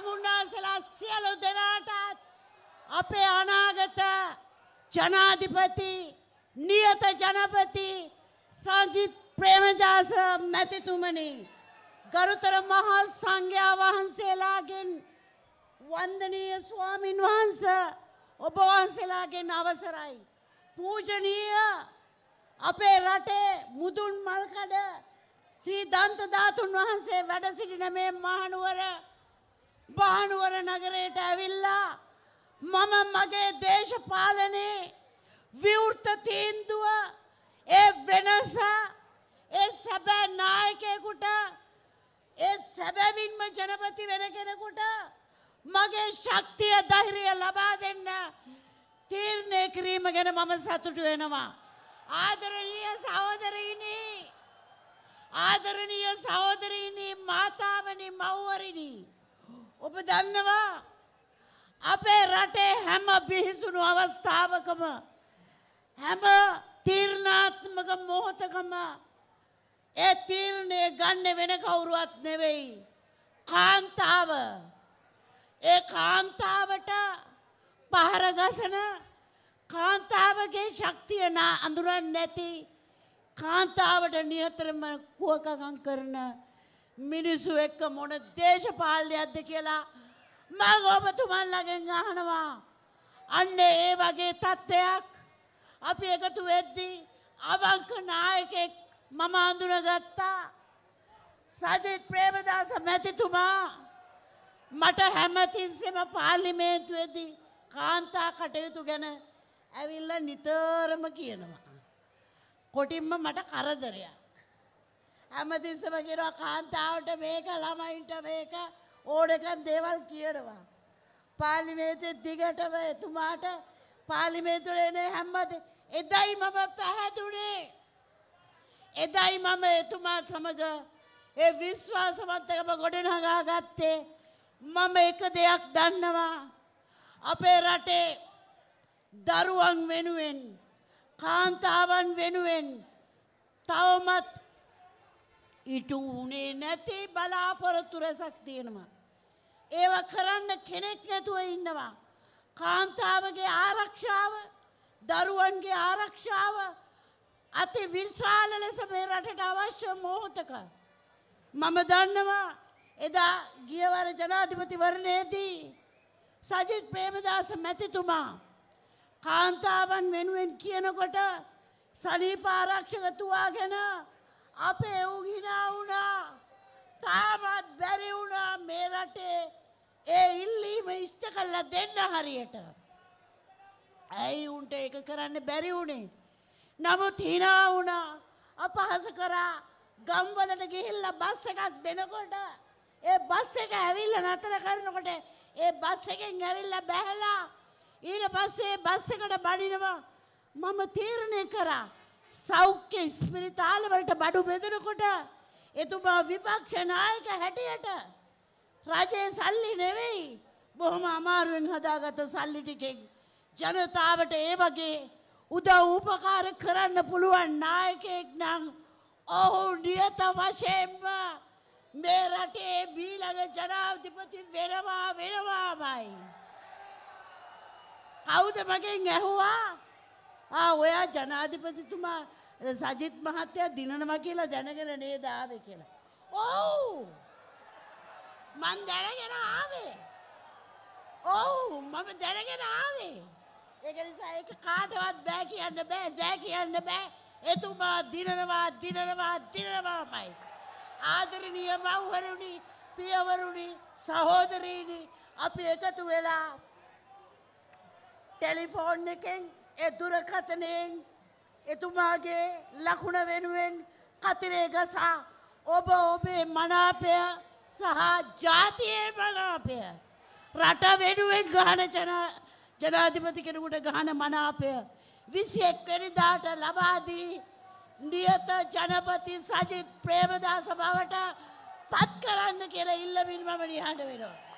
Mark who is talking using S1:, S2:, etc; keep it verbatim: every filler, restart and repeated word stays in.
S1: තමුන්නාසලා සියලු දෙනාටත් අපේ අනාගත ජනාධිපති නියත ජනපති සජිත් ප්‍රේමදාස මැතිතුමනි ගරුතර මහා සංඝයා වහන්සේලාගෙන් වන්දනීය ස්වාමින් වහන්සේ ඔබ වහන්සේලාගෙන් අවසරයි පූජනීය අපේ රටේ මුදුන් මල්කඩ ශ්‍රී දන්ත ධාතුන් වහන්සේ වැඩ සිටින මේ මහනුවර මහනුවර නගරයට ඇවිල්ලා මම මගේ දේශපාලනේ විවෘත තීන්දුව ඒ වෙනස ඒ සැබෑ නායකයෙකුට ඒ සැබවින්ම ජනපති වෙන කෙනෙකුට මගේ ශක්තිය ධෛර්යය ලබා දෙන්න තීරණය කිරීම ගැන මම සතුටු වෙනවා ආදරණීය සහෝදරීනි ආදරණීය සහෝදරීනි මාතාවනි මව්වරිනි ඔබ දන්නවා අපේ රටේ හැම බිහිසුණු අවස්ථාවකම හැම තීරණාත්මක මොහොතකම ඒ තීරණය ගන්න වෙන කවුරුවත් නෙවෙයි කාන්තාව ඒ කාන්තාවට පහර ගසන කාන්තාවගේ ශක්තිය නා අඳුරන්නේ නැති කාන්තාවට නියතරම කුවකකම් කරන මිනිසු එක්ක මොන දේශපාලනයක්ද කියලා මම ඔබතුමන්ලගෙන් අහනවා අන්න ඒ වගේ තත්ත්වයක් අපි එකතු වෙද්දී අවංක නායකයෙක් මම අඳුනගත්තා සජිත් ප්‍රේමදාස මැතිතුමා මට හැමතිස්සෙම පාර්ලිමේන්තුවේදී කාන්තා කටයුතු ගැන ඇවිල්ලා නිතරම කියනවා කොටින්ම මට කරදරයක් හැමතිස්සම කියනවා කාන්තාවට මේක ළමයින්ට මේක ඕනකම් දේවල් කියනවා පාර්ලිමේන්තුවේ දිගටම එතුමාට පාර්ලිමේන්තුවේ එන හැමදේ එදයි මම පැහැදුනේ එදයි මම එතුමා සමග ඒ විශ්වාසවන්තකම ගොඩනගා ගත්තේ මම එක දෙයක් දන්නවා අපේ රටේ දරුවන් වෙනුවෙන් කාන්තාවන් වෙනුවෙන් තවමත් ඉටු වුණේ නැති බලාපොරොත්තු රැසක් තියෙනවා ඒව කරන්න කෙනෙක් නැතුව ඉන්නවා කාන්තාවගේ ආරක්ෂාව දරුවන්ගේ ආරක්ෂාව අති විශාල ලෙස මේ රටට අවශ්‍ය මොහොතක මම දන්නවා එදා ගියවර ජනාධිපතිවරණයේදී සජිත් ප්‍රේමදාස මැතිතුමා කාන්තාවන් වෙනුවෙන් කියනකොට සනීප ආරක්ෂක තුවාගෙන අපේ උ හිනා වුණා තාමත් බැරි වුණා මේ රටේ ඒ ඉල්ලීම ඉෂ්ට කළා දෙන්න හරියට ඇයි උන්ට ඒක කරන්න බැරි වුණේ නමුත් හිනා වුණා අපහාස කරා ගම්වලට ගිහිල්ලා බස් එකක් දෙනකොට ඒ බස් එක ඇවිල්ලා නතර කරනකොට ඒ බස් එකෙන් ඇවිල්ලා බැහැලා ඊට පස්සේ බස් එකට බඩිනවා මම තීරණය කරා සෞඛ්‍ය ස්පිරිතාල වලට බඩු බෙදනකොට එතුමා විපක්ෂ නායක හැටියට රජයේ සල්ලි නෙවෙයි බොහොම අමාරුවෙන් හදාගත්ත සල්ලි ටිකෙන් ජනතාවට ඒ වගේ උදව් උපකාර කරන්න පුළුවන් නායකයෙක් නම් ඔහු නියත වශයෙන්ම මේ රටේ ඊළඟ ජනාධිපති වෙනවා වෙනවාමයි කවුද මගෙන් ඇහුවා ආ ඔයා ජනාධිපතිතුමා සජිත් මහත්තයා දිනනවා කියලා දැනගෙන නේද ආවේ කියලා ඔව් මං දැනගෙන ආවේ ඔව් මම දැනගෙන ආවේ ඒක නිසා ඒක කාටවත් බෑ කියන්න බෑ බෑ කියන්න බෑ එතුමා දිනනවා දිනනවා දිනවාමයි ආදරණීය මව්වරුනි පියවරුනි සහෝදරීනි අපි එකතු වෙලා ටෙලිෆෝන් එකෙන් ඒ දුරකථනයෙන් එතුමාගේ ලකුණ වෙනුවෙන් කතරේ ගසා ඔබ ඔබේ මනාපය සහ ජාතියේ මනාපය රට වෙනුවෙන් ගහන ජනාධිපති කෙනෙකුට ගහන මනාපය විසිඑක් වෙනිදාට ලබා දී නියත ජනපති සජිත් ප්‍රේමදාස බවට පත් කරන්න කියලා ඉල්ලමින් මම නිහඬ වෙනවා